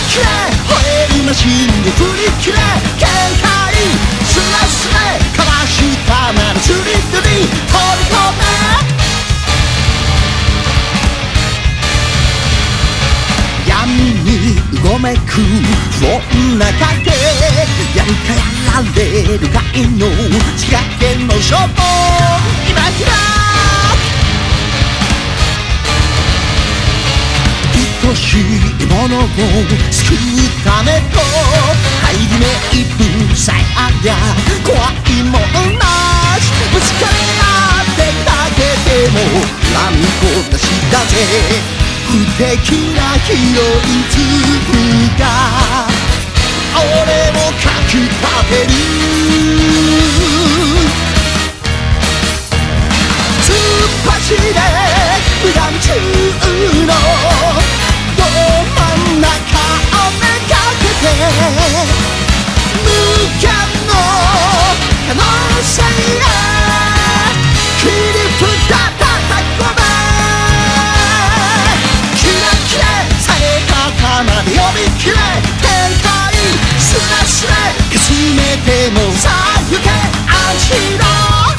切れ吠えるマシンで振り切れ限界スレスレかわしたままスリットに飛び込め闇にうごめく不穏な影やるかやられるかいの仕掛けの勝負今開く愛しいものを救うためと入り目一分さえありゃ怖いもんなしぶつかり合ってかけてもラミコ出しだぜ不敵なヒロイン2が俺をかきたてる突っ走れ無断中のど真ん中をめがけて無限の可能性へ切り札叩き込めキラキラさえ方まで呼び切れ天体スレスレかすめてもさあ行けアンチロ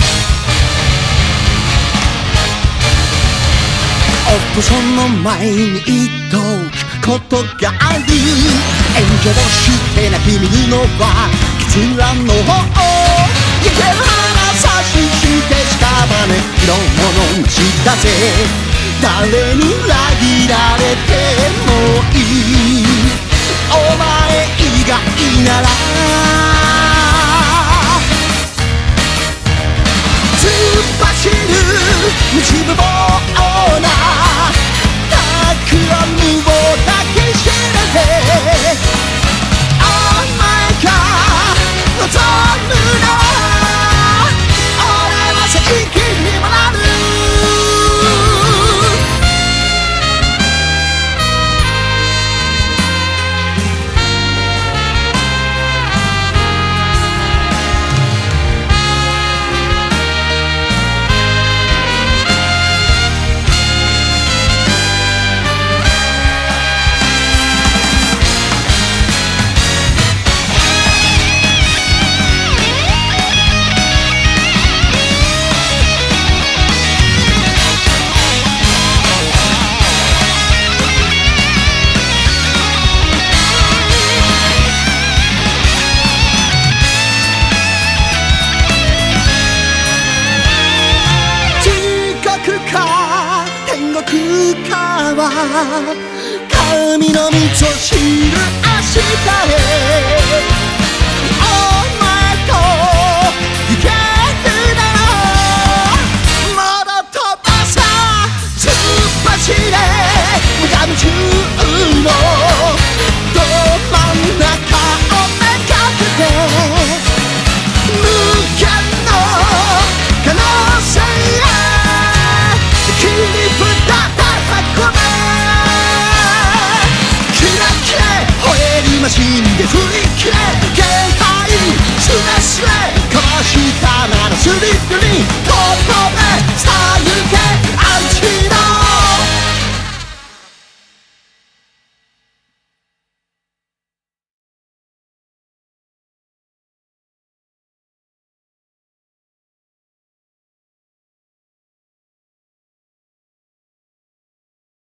おっとその前に言っとくことがある援助をして泣き見るのは結論の方逃げる花差しして屍色物なしだぜ誰に裏切られてもいいお前以外なら突っ走る道無謀な企むを抱きしめてお前が望むのは俺は正義にもなる神の道を知る明日へ